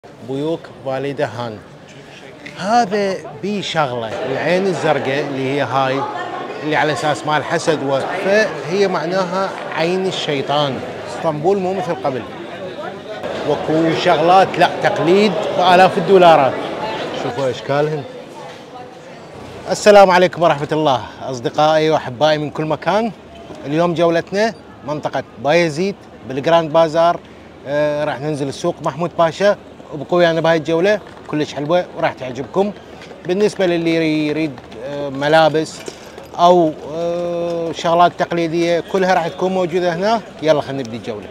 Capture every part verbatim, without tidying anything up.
بيوك فالي دهان. هذا بي شغله العين الزرقاء اللي هي هاي اللي على اساس مال حسد و... فهي معناها عين الشيطان. اسطنبول مو مثل قبل، وكو شغلات لا تقليد بآلاف الدولارات. شوفوا اشكالهن. السلام عليكم ورحمة الله اصدقائي واحبائي من كل مكان. اليوم جولتنا منطقة بايزيد بالجراند بازار. آه راح ننزل السوق محمود باشا، وبقوا ويانا بهاي الجولة كلش حلوة وراح تعجبكم. بالنسبة للي يريد آه ملابس او آه شغلات تقليدية كلها راح تكون موجودة هنا. يلا خلينا نبدي الجولة.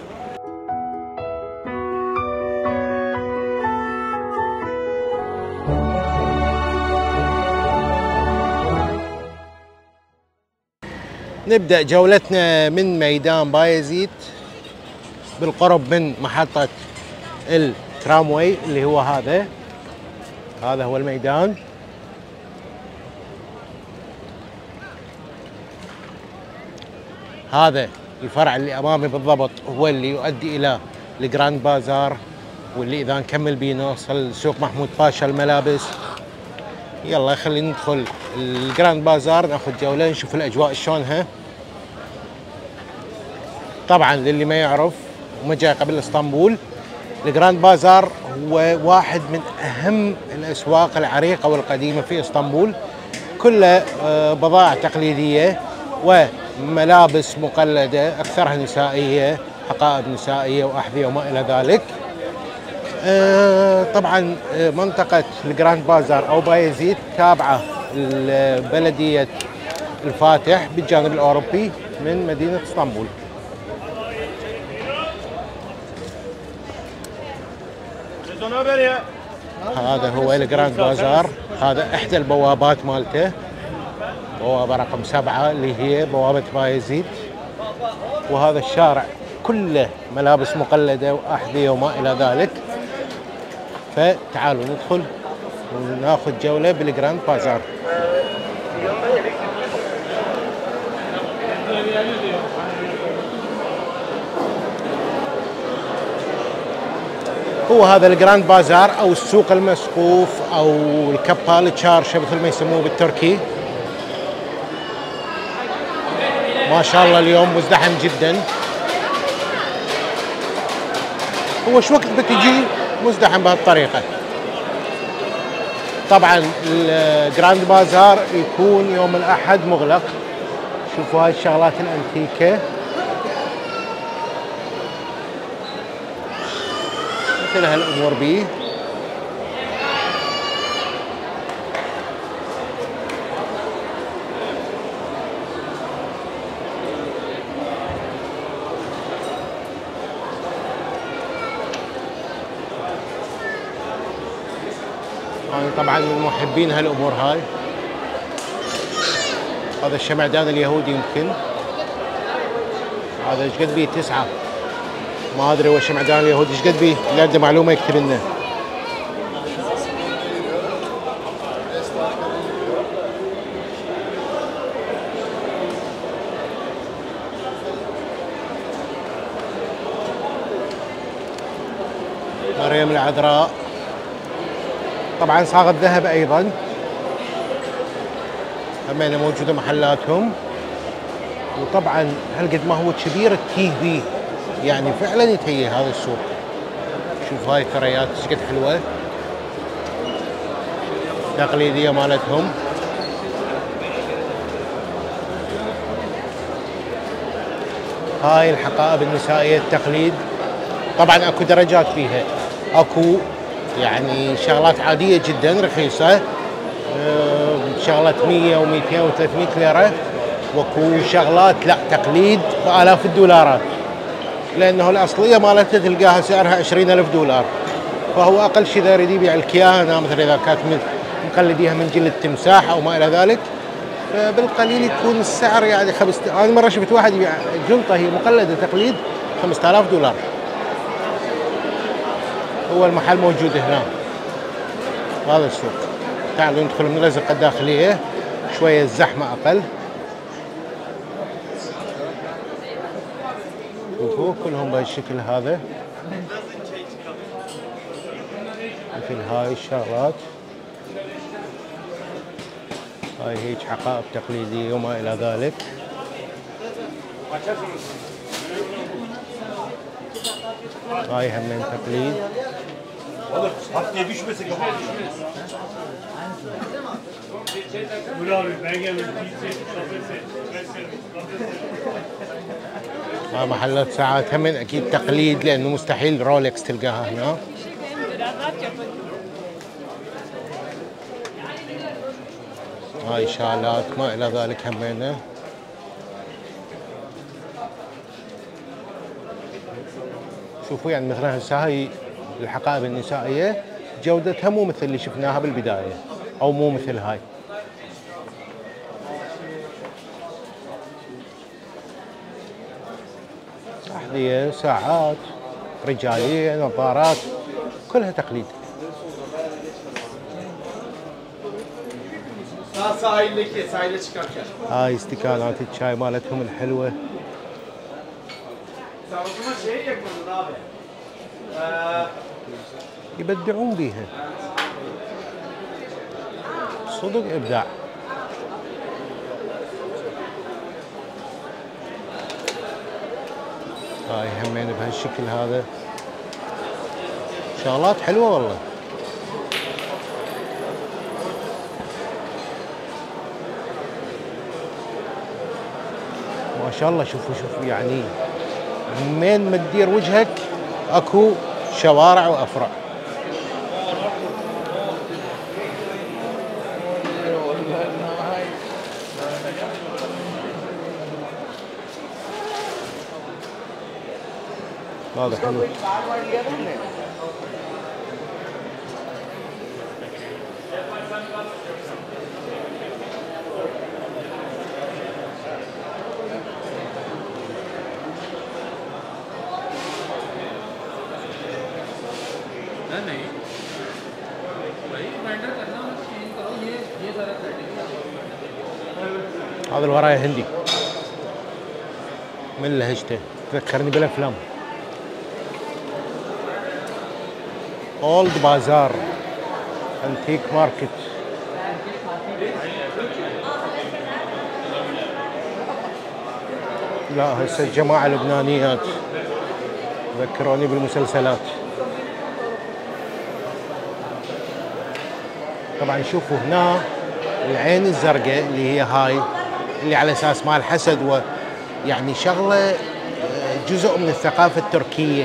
نبدأ جولتنا من ميدان بايزيد بالقرب من محطة الترامواي اللي هو هذا. هذا هو الميدان. هذا الفرع اللي أمامي بالضبط هو اللي يؤدي إلى الجراند بازار، واللي إذا نكمل بيه نوصل سوق محمود باشا الملابس. يلا خلينا ندخل الجراند بازار ناخذ جولة نشوف الأجواء شلونها. طبعا للي ما يعرف وما جاي قبل اسطنبول، الجراند بازار هو واحد من اهم الاسواق العريقه والقديمه في اسطنبول. كله بضائع تقليديه وملابس مقلده اكثرها نسائيه، حقائب نسائيه واحذيه وما الى ذلك. طبعا منطقه الجراند بازار او بايزيد تابعه لبلديه الفاتح بالجانب الاوروبي من مدينه اسطنبول. هذا هو الجراند بازار. هذا احدى البوابات مالته، بوابه رقم سبعه اللي هي بوابه بايزيد. وهذا الشارع كله ملابس مقلده واحذيه وما الى ذلك. فتعالوا ندخل وناخذ جوله بالجراند بازار. هو هذا الجراند بازار او السوق المسقوف او الكبال تشارشة مثل ما يسموه بالتركي. ما شاء الله اليوم مزدحم جدا. هو شو وقت بتجي مزدحم بهالطريقة. طبعا الجراند بازار يكون يوم الاحد مغلق. شوفوا هاي الشغلات الانتيكة مثل هالامور بيه. انا طبعا من محبين هالامور هاي. هذا الشمعدان اليهودي يمكن هذا ايش قد بيه؟ تسعة. ما ادري هو الشمعدان اليهودي ايش قد بيه؟ اللي عنده معلومه يكتب لنا. مريم العذراء طبعا صاغه ذهب ايضا، همينه موجوده محلاتهم. وطبعا هالقد ما هو كبير التيه بيه، يعني فعلا يتهيأ هذا السوق. شوف هاي الثريات ايش قد حلوه تقليديه مالتهم. هاي الحقائب النسائيه التقليد. طبعا اكو درجات فيها، اكو يعني شغلات عاديه جدا رخيصه شغلات مية ومئتين وثلاثمئة ليره، وكو شغلات لا تقليد بآلاف الدولارات، لانه الاصليه مالتها تلقاها سعرها عشرين ألف دولار. فهو اقل شيء اذا يريد يبيع الكيانه مثلا اذا كانت مقلديها من جلد تمساح او ما الى ذلك، فبالقليل يكون السعر يعني خمسة. انا مره شفت واحد يبيع جنطه هي مقلده تقليد خمسة آلاف دولار. هو المحل موجود هنا هذا السوق. تعالوا ندخل من الازقه الداخليه شويه الزحمه اقل. شوفوا كلهم بهالشكل هذا. مثل هاي الشغلات. هاي هيك حقائب تقليدية وما إلى ذلك. هاي همين تقليد. ها محلات ساعات همين اكيد تقليد لانه مستحيل رولكس تلقاها هنا. هاي شالات ما الى ذلك همينه. شوفوا يعني مثلا هسه هاي الحقائب النسائيه جودتها مو مثل اللي شفناها بالبدايه او مو مثل هاي. أحذية، ساعات رجالية، نظارات، كلها تقليد. هاي استكانات الشاي مالتهم الحلوة. يبدعون بيها صدق إبداع. هاي همين بهالشكل هذا شغلات حلوة والله. ما شاء الله. شوفوا شوفوا يعني من ما تدير وجهك اكو شوارع وافرع. هذا حلو. هذا اللي وراي هندي من لهجته تذكرني بالافلام. اولد بازار انتيك ماركت. لا هسه الجماعة اللبنانيات ذكروني بالمسلسلات. طبعا شوفوا هنا العين الزرقاء اللي هي هاي اللي على اساس مال حسد ويعني شغله جزء من الثقافه التركيه.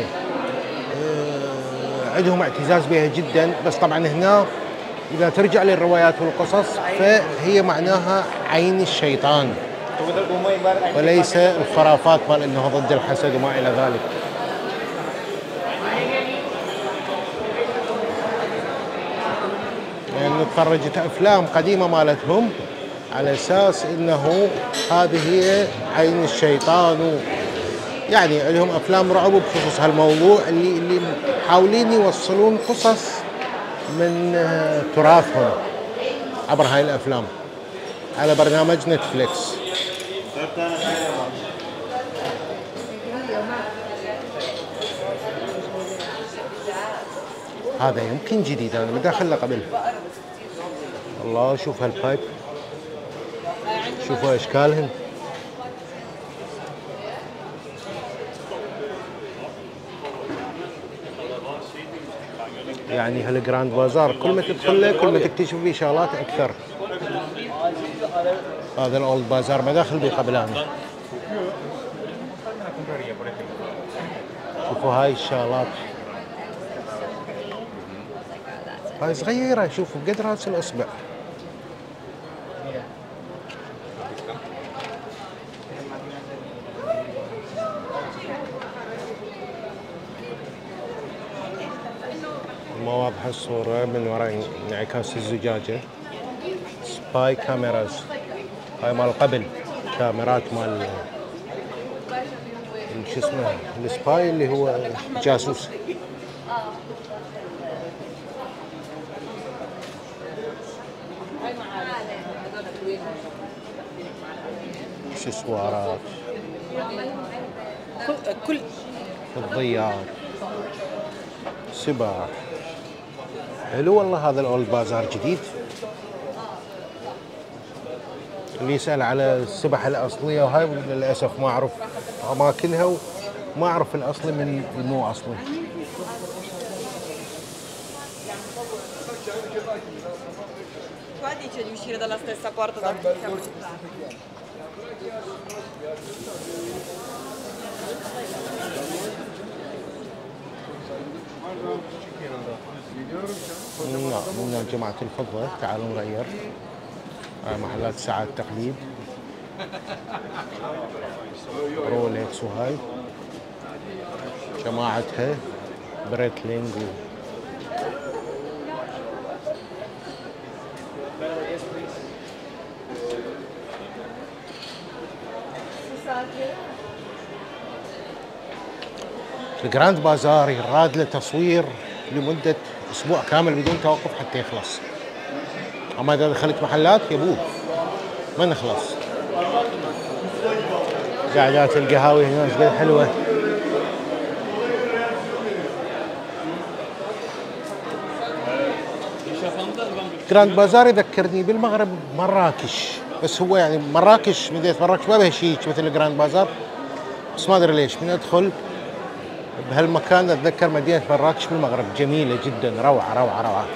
عندهم اعتزاز بها جدا. بس طبعا هنا اذا ترجع للروايات والقصص فهي معناها عين الشيطان وليس الخرافات مال انه ضد الحسد وما الى ذلك. يعني تفرجت افلام قديمه مالتهم على اساس انه هذه هي عين الشيطان و يعني لهم افلام رعب بخصوص هالموضوع اللي اللي محاولين يوصلون قصص من تراثهم عبر هاي الافلام على برنامج نتفليكس. هذا يمكن جديد انا ما داخل قبل. الله شوف هالبايب شوفوا اشكالهن. يعني هالجراند بازار كل ما تدخل له كل ما تكتشف فيه شغلات اكثر. هذا الاولد بازار ما داخل بيه قبل انا. شوفوا هاي الشغلات هاي صغيرة. شوفوا بقد راس الاصبع. ما واضحة الصورة من وراء انعكاس الزجاجة. سباي كاميراز هاي مال قبل كاميرات مال شو اسمه السباي اللي هو جاسوس. اكسسوارات كل الضيات سباح حلو والله هذا الاولد بازار جديد. اللي يسأل على السبح الأصلية وهاي للأسف ما أعرف أماكنها وما أعرف الأصلي من المو أصلي. Qua dice di uscire dalla stessa porta da cui siamo من جماعة الفضة. تعالوا نغير. هاي محلات ساعات تقليد رولكس وهاي جماعتها بريتلينج و الجراند بازار يراد له تصوير لمدة أسبوع كامل بدون توقف حتى يخلص. أما إذا دخلت محلات يبوه ما نخلص. قاعدات القهاوي هنا قد حلوة. جراند بازار يذكرني بالمغرب مراكش، بس هو يعني مراكش مدينة مراكش ما بها شيء مثل الجراند بازار، بس ما ادري ليش من ادخل بهالمكان اتذكر مدينة مراكش بالمغرب. جميلة جدا، روعة روعة روعة.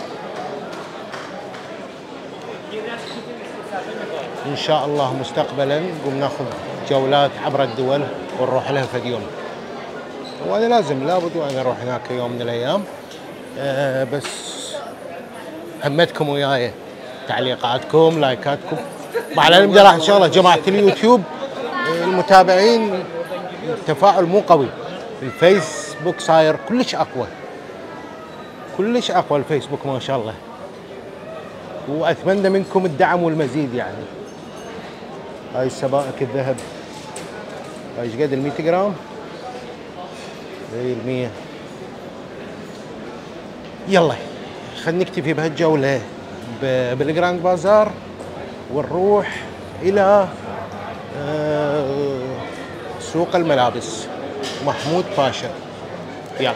ان شاء الله مستقبلا نقوم ناخذ جولات عبر الدول ونروح لها فد يوم، وانا لازم لابد وانا اروح هناك يوم من الايام. أه بس همتكم وياي، تعليقاتكم، لايكاتكم. مع العلم ده راح ان شاء الله جماعة اليوتيوب المتابعين التفاعل مو قوي، الفيسبوك صاير كلش اقوى كلش اقوى الفيسبوك ما شاء الله، واتمنى منكم الدعم والمزيد. يعني هاي السبائك الذهب هاي ايش قد؟ ال مية جرام؟ اي ال مية. يلا خلينا نكتفي بهالجولة بالجراند بازار ونروح الى سوق الملابس محمود باشا. يلا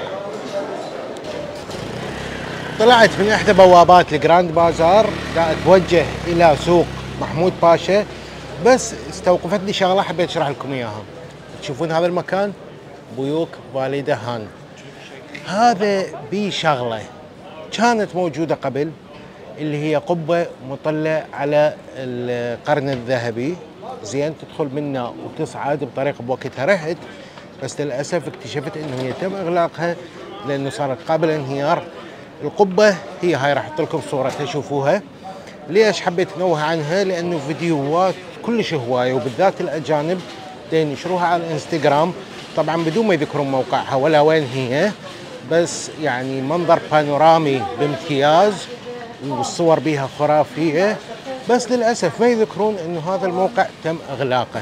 طلعت من احدى بوابات الجراند بازار قاعد اتوجه الى سوق محمود باشا، بس استوقفتني شغله حبيت اشرح لكم اياها. تشوفون هذا المكان بيوك والده هان، هذا بي شغله كانت موجوده قبل اللي هي قبه مطله على القرن الذهبي، زين تدخل منه وتصعد بطريقه بوقتها رحت، بس للاسف اكتشفت انه يتم اغلاقها لانه صارت قابله للانهيار. القبه هي هاي راح احط لكم صورتها شوفوها. ليش حبيت انوه عنها؟ لانه فيديوهات كلش هوايه وبالذات الاجانب ينشروها على الانستغرام، طبعا بدون ما يذكرون موقعها ولا وين هي، بس يعني منظر بانورامي بامتياز والصور بيها خرافيه، بس للاسف ما يذكرون انه هذا الموقع تم اغلاقه،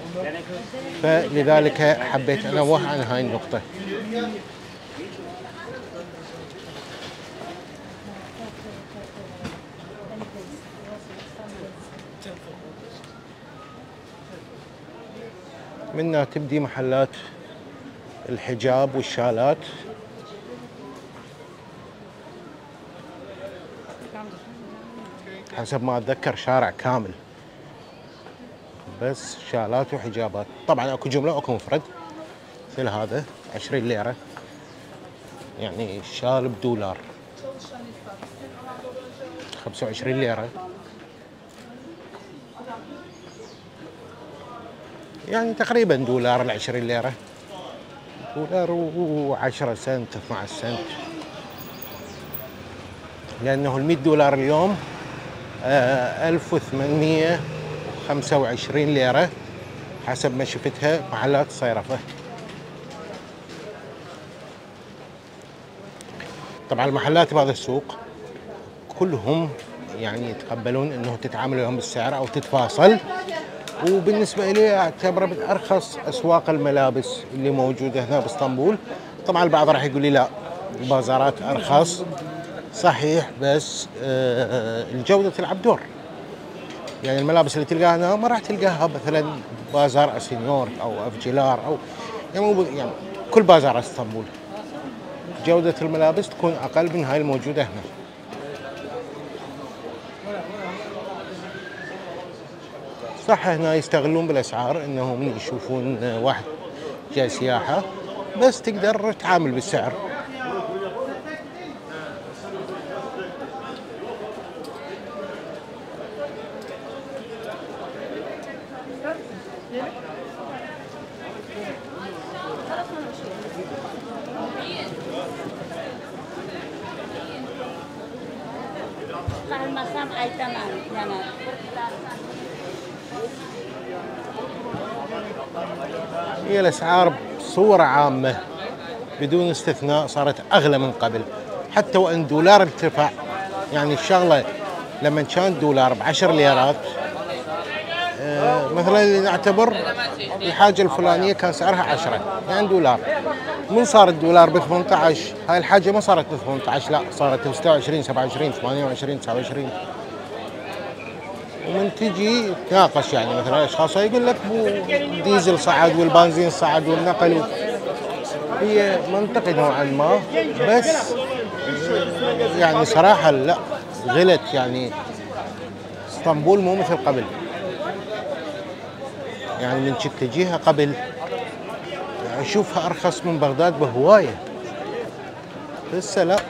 فلذلك حبيت انوه عن هاي النقطه. منها تبدي محلات الحجاب والشالات، حسب ما اتذكر شارع كامل بس شالات وحجابات. طبعا اكو جمله واكو مفرد، مثل هذا عشرين ليره يعني الشال بدولار، خمسة وعشرين ليره يعني تقريبا دولار ل عشرين ليره، دولار وعشرة سنت اثنعش سنت، لانه ال مية دولار اليوم ألف وثمانمية وخمسة وعشرين ليره حسب ما شفتها محلات الصيرفه. طبعا المحلات بهذا السوق كلهم يعني يتقبلون انه تتعامل وياهم بالسعر او تتفاصل، وبالنسبه لي اعتبره من ارخص اسواق الملابس اللي موجوده هنا باسطنبول. طبعا البعض راح يقول لي لا البازارات ارخص، صحيح، بس الجوده تلعب دور. يعني الملابس اللي تلقاها هنا ما راح تلقاها مثلا بازار اسينيور او افجيلار او يعني, يعني كل بازار اسطنبول جوده الملابس تكون اقل من هاي الموجوده هنا. صح هنا يستغلون بالاسعار انهم من يشوفون واحد جاي سياحه بس تقدر تتعامل بالسعر. هي الاسعار بصورة عامة بدون استثناء صارت اغلى من قبل، حتى وان دولار ارتفع. يعني الشغلة لما كان دولار بعشر ليرات آه مثلا نعتبر الحاجة الفلانية كان سعرها عشرة، يعني دولار. من صار الدولار ب ثمانية عشر هاي الحاجة ما صارت ب ثمانية عشر، لا صارت ب ستة وعشرين سبعة وعشرين ثمانية وعشرين تسعة وعشرين. ومن تجي تناقش يعني مثلا اشخاص يقول لك الديزل صعد والبنزين صعد والنقل، هي منطقي نوعا ما، بس يعني صراحه لا غلت. يعني اسطنبول مو مثل قبل، يعني من كنت تجيها قبل اشوفها ارخص من بغداد بهوايه، هسه لا.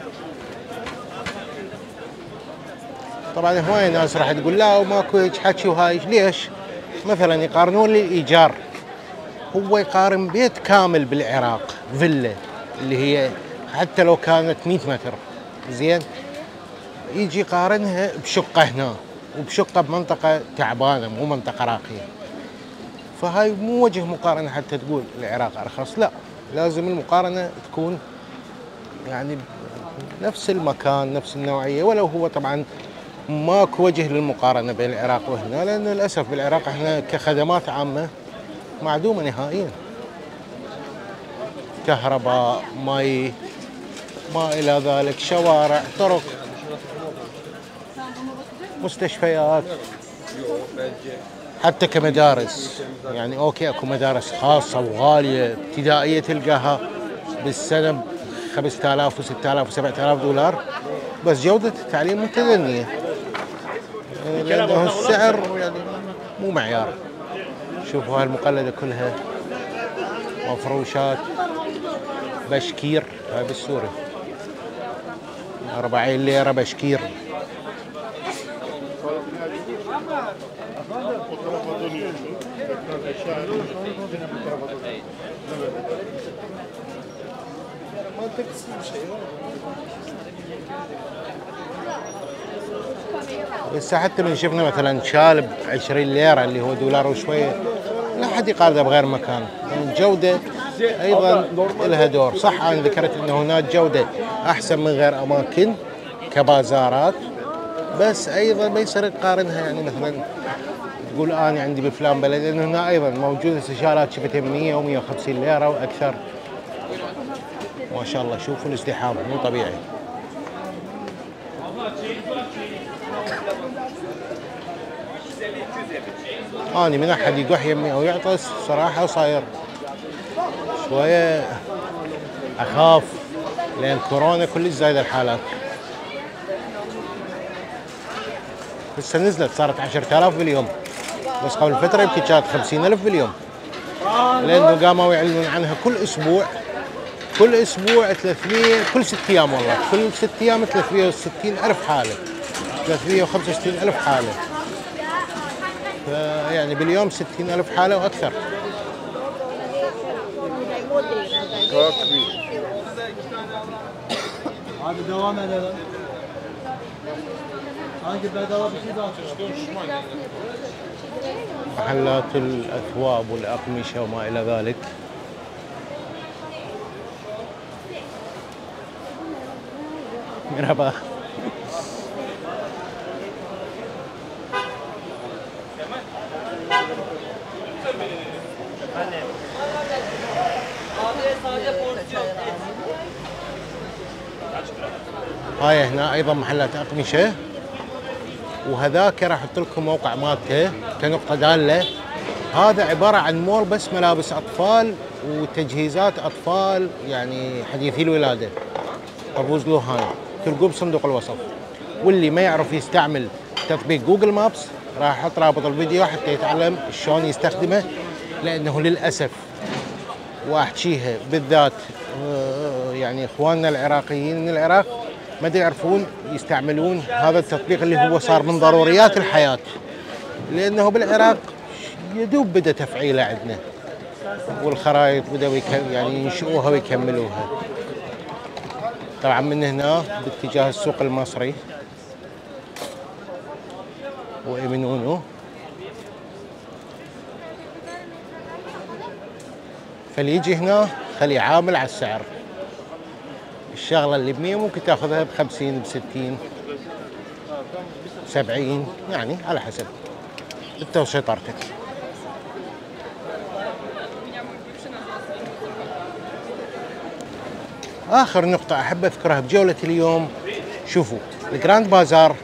طبعا هواي ناس راح تقول لا وماكو هيك حكي وهاي، ليش؟ مثلا يقارنون لي الايجار، هو يقارن بيت كامل بالعراق فيلا اللي هي حتى لو كانت مئة متر زين، يجي يقارنها بشقه هنا وبشقه بمنطقه تعبانه مو منطقه راقيه. فهاي مو وجه مقارنه حتى تقول العراق ارخص، لا لازم المقارنه تكون يعني نفس المكان نفس النوعيه، ولو هو طبعا ماكو وجه للمقارنه بين العراق وهنا، لان للاسف بالعراق احنا كخدمات عامه معدومه نهائيا، كهرباء مي ما الى ذلك، شوارع طرق مستشفيات، حتى كمدارس. يعني اوكي اكو مدارس خاصه وغاليه ابتدائيه تلقاها بالسنه ب خمسة آلاف وستة آلاف وسبعة آلاف دولار، بس جوده التعليم متدنيه لانه السعر يعني مو معيار. شوفوا هالمقلده كلها مفروشات بشكير، هاي بالسوري أربعين ليره بشكير. بس حتى من شفنا مثلا شالب عشرين ليره اللي هو دولار وشويه، لا حد يقارنه بغير مكان. الجوده ايضا لها دور. صح انا ذكرت انه هناك جوده احسن من غير اماكن كبازارات، بس ايضا ما يصير تقارنها. يعني مثلا تقول انا عندي بفلان بلد، لان هنا ايضا موجوده استشارات شفتها مئة ومئة وخمسين ليره واكثر. ما شاء الله شوفوا الازدحام مو طبيعي. اني من احد يقح يمي او يعطس صراحه صاير شويه اخاف، لان كورونا كلش زايده الحالات. هسه نزلت صارت عشرة آلاف باليوم، بس قبل فتره يمكن كانت خمسين ألف باليوم، لانه قاموا يعلنون عنها كل اسبوع كل اسبوع ثلاثمئة، كل ست ايام والله كل ست ايام ثلاثمئة وستين ألف حاله، ثلاثمئة وخمسة وستين ألف حاله، يعني باليوم ستين ألف حاله واكثر. Hadi devam edelim. Hangi bedava bir şey daha محلات الأثواب والأقمشة وما إلى ذلك. مرحبا. هاي هنا أيضا محلات أقمشة، وهذاك راح احط لكم موقع مالته كنقطه داله. هذا عباره عن مول بس ملابس اطفال وتجهيزات اطفال يعني حديثي الولاده. ابوز له هاي تلقوه بصندوق الوصف. واللي ما يعرف يستعمل تطبيق جوجل مابس راح احط رابط الفيديو حتى يتعلم شلون يستخدمه، لانه للاسف واحكيها بالذات يعني اخواننا العراقيين من العراق ما يعرفون يستعملون هذا التطبيق اللي هو صار من ضروريات الحياه، لانه بالعراق يدوب بدا تفعيله عندنا، والخرائط بدأوا يعني ينشئوها ويكملوها. طبعا من هنا باتجاه السوق المصري وإمنونو، فاللي يجي هنا خليه عامل على السعر. الشغله اللي بمية ممكن تاخذها بخمسين بستين سبعين، يعني على حسب انت وسيطرتك. آخر نقطة أحب أذكرها بجولة اليوم، شوفوا الجراند بازار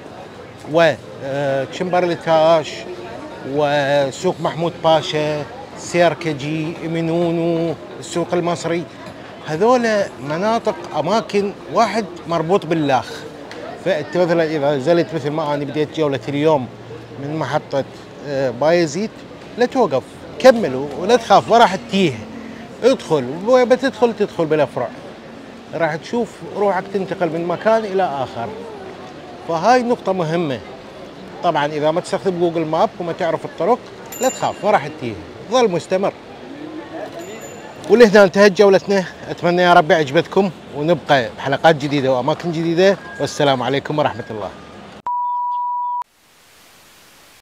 وشمبرلتاش وسوق محمود باشا، سيركجي، إمنونو، السوق المصري، هذول مناطق أماكن واحد مربوط باللاخ. فأنت مثلا إذا نزلت مثل ما أنا بديت جولة اليوم من محطة بايزيد، لا توقف، كملوا ولا تخاف، ما راح تتيه، ادخل وبتدخل تدخل بالأفرع، راح تشوف روحك تنتقل من مكان إلى آخر. فهاي نقطة مهمة. طبعا إذا ما تستخدم جوجل ماب وما تعرف الطرق لا تخاف، ما راح تتيه، ظل مستمر. ولهنا انتهت جولتنا، أتمنى يا رب عجبتكم، ونبقى بحلقات جديدة وأماكن جديدة، والسلام عليكم ورحمة الله.